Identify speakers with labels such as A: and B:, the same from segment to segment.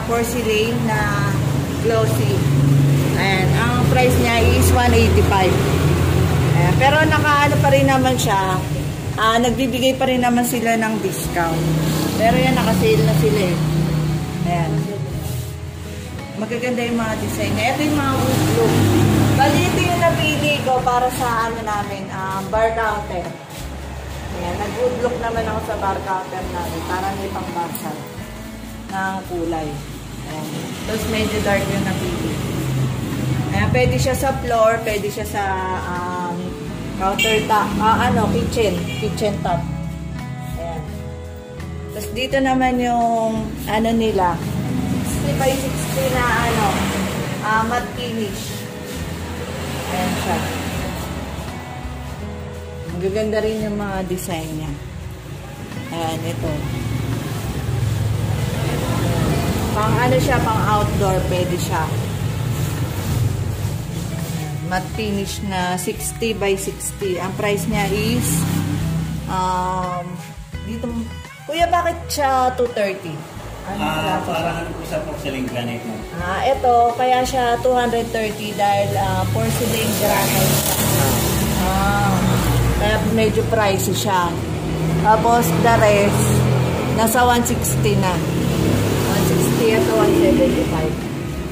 A: porcelain na glossy. Ayan, ang price niya is 185. Ayan, pero nakaano pa rin naman siya. Nagbibigay pa rin naman sila ng discount. Pero yan, naka-sale na sila eh. Ayan. Magaganda yung mga design niya. Ito yung mga wood look. Bali, ito yung napili ko para sa ano namin, bar counter. Ayan, nag-wood look naman ako sa bar counter namin. Para may pang-basal ng kulay. Ayan. Tapos medyo dark yung napili. Ayan, pwede siya sa floor, pwede siya sa counter top, kitchen top. Ayan. Tapos dito naman yung ano nila, 60 by 60 na matte finish. Ayan siya. Magaganda rin yung mga design niya. Ayan, ito. Pang siya, pang outdoor, pwede siya. Matte finish na 60 by 60. Ang price niya is dito, kuya, bakit siya 230?
B: Parang isa porcelain granite mo.
A: Ito, kaya siya 230 dahil porcelain granite siya. Kaya medyo pricey siya. Tapos the rest nasa 160 na. 160 at 175.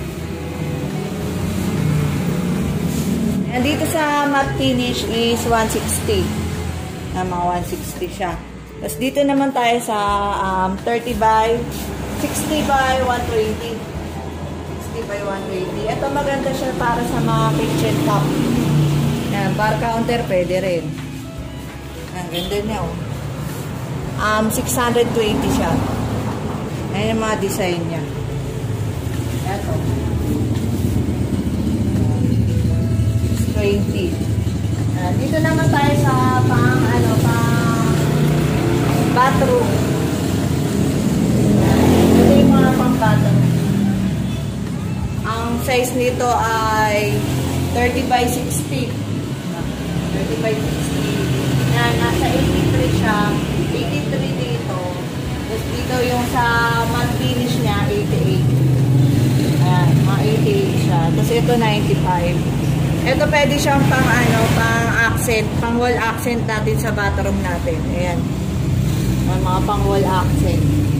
A: Dito sa matte finish is 160. Mga 160 siya. Tapos dito naman tayo sa 30 by 60 by 120. 60 by 120. Ito maganda siya para sa mga kitchen top. Yan, bar counter pwede rin. Ang ganda niya oh. 620 siya. Ayan yung mga design niya. Ito. 20. Dito naman tayo sa pang bathroom. Ito yung mga pang bathroom. Ang size nito ay 30 by 60. 30 by 60. Yan, nasa 83 siya. 83 dito. Tapos dito yung sa matte finish niya, 88. Ayan, mga 88 siya. Tapos ito 95. Ito pwede siyang pang accent, pang wall accent natin sa bathroom natin. Ayan. Mga pang wall accent.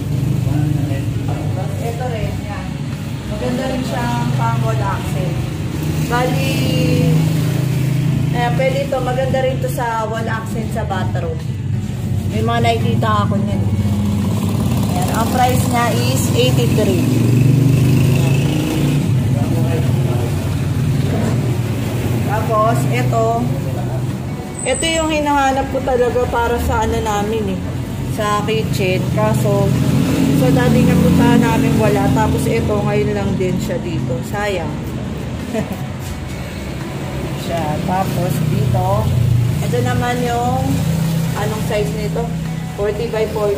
A: Ito rin, yan. Maganda rin siyang pang wall accent. Bali, pwede ito, maganda rin ito sa wall accent sa bathroom. May mga nakikita ako niyan. Ayan, ang price niya is 83. Tapos, ito yung hinahanap ko talaga para sa namin sa kitchen. Kaso, dati nga punta namin wala. Tapos ito, ngayon lang din siya dito. Sayang. siya. Tapos dito, ito naman yung, anong size nito? 40 by 40.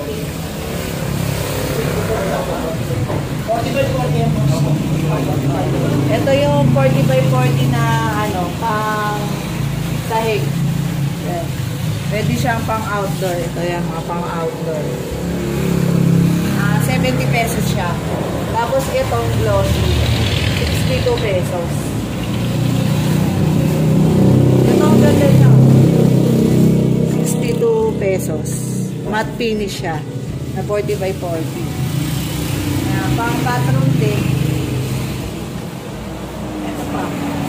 A: 40 by 40. Ito yung 40 by 40 na pang sahig. Yan. Pwede siyang pang outdoor. Ito yung mga pang outdoor. 70 pesos siya. Tapos itong glossy, 62 pesos. Ito ang ganda niya. 62 pesos. Matte finish siya. Na 40 by 40. Pang bathroom din. Ito pa.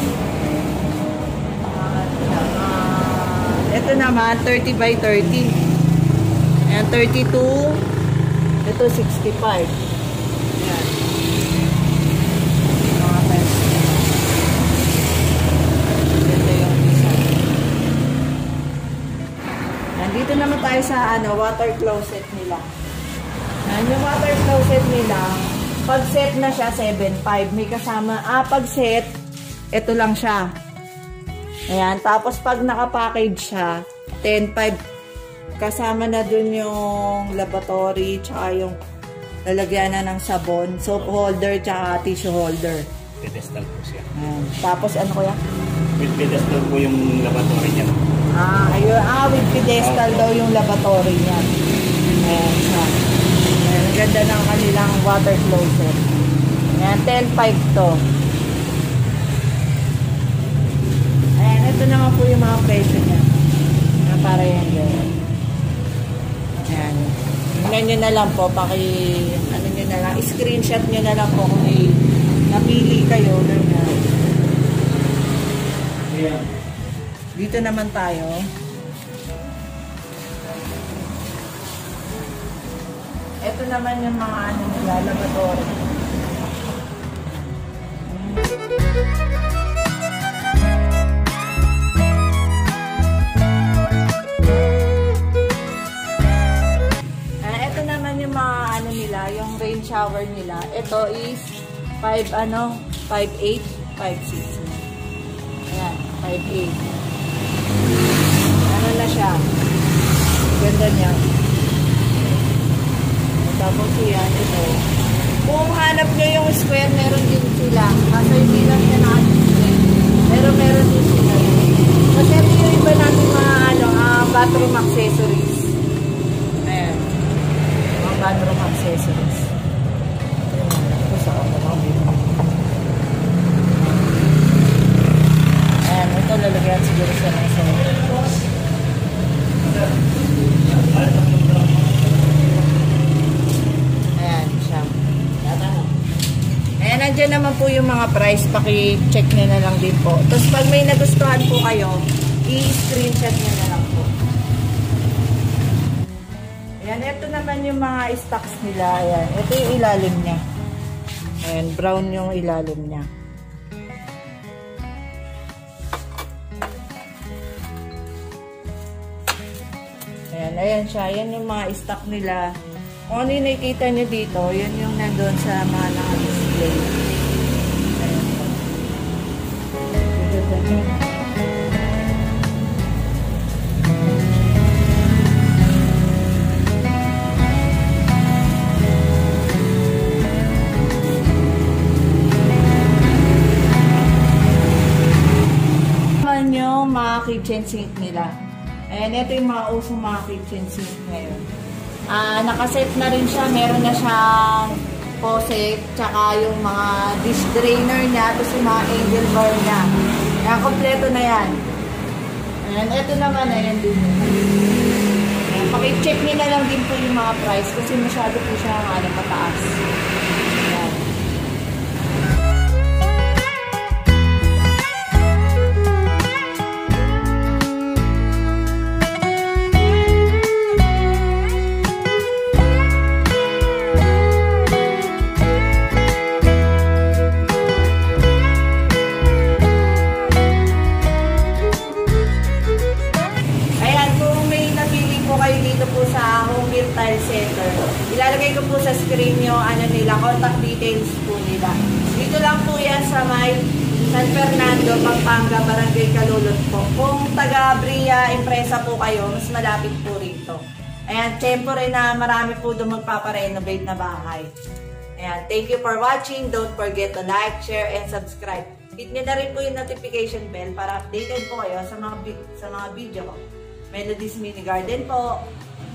A: Ito naman, 30 by 30. Ayan, 32. Ito, 65. Ayan. Mga pesos. Ito yung design. Nandito naman tayo sa water closet nila. Yung water closet nila, pag set na siya, 7.5. May kasama, pag set, ito lang siya. Ayan, tapos pag nakapackage siya, 10.5. Kasama na dun yung lavatory, tsaka yung lalagyan na ng sabon, soap holder, tsaka tissue holder.
B: Pedestal po siya.
A: Ayan. Tapos ano kuya?
B: With pedestal po yung lavatory niya.
A: Ayun. With pedestal daw yung lavatory niya. Ayan siya. Ang ganda ng kanilang water closet. Ayan, 10.5 to. Ayan, ito naman po yung mga presyo niya. Para yan dyan. Ayan. Tingnan nyo na lang po, ano nyo na lang, screenshot nyo na lang po kung napili kayo. Ganyan. Ayan. Dito naman tayo. Ito naman yung mga lalabador. Ito naman yung mga nila, yung rain shower nila. Ito is 5'8", 5'6". Ayan, 5'8". Ano na siya? Ganda niya. Tapos yan, ito. Kung hanap nyo yung square, meron din sila. Kaso hindi lang siya naka-display. Pero meron din sila. Kasi ito yung iba natin mga bathroom accessories. Ayan. Mga bathroom accessories. Tapos ako na ayan, ito lalagyan siguro siya ng isa. Ayan, nandyan naman po yung mga price. Paki-check nyo na lang din po. Tapos pag may nagustuhan po kayo, i-screenshot nyo na lang po. Ayan, ito naman yung mga stocks nila. Ayan, ito yung ilalim niya. Ayan, brown yung ilalim niya. Ayan, ayan siya. Ayan yung mga stock nila. Kung ano yung nakikita nyo dito, yun yung nandun sa mga naka-display. Ayan po. Ayan yung mga kitchen sink nila. Ayan, ito yung mga usong mga kitchen sink ngayon. Nakaset na rin siya. Meron na siyang faucet, tsaka yung mga dish drainer niya, tapos yung mga angle bar niya. Kaya kompleto na yan. Ayan, ito naman, ayan din. Paki-check nyo na lang din po yung mga price kasi masyado po siya mataas. Ayan. Ilalagay ko po sa screen yung nila, contact details po nila. Dito lang po yan sa may San Fernando, Pampanga, Barangay Calulot po. Kung taga Bria, Impresa po kayo, mas malapit po rito. Ayan, tempo rin na marami po doon magpaparenovate na bahay. Ayan, thank you for watching. Don't forget to like, share, and subscribe. Hit nyo na rin po yung notification bell para updated po kayo sa mga video ko. Melody's Mini Garden po.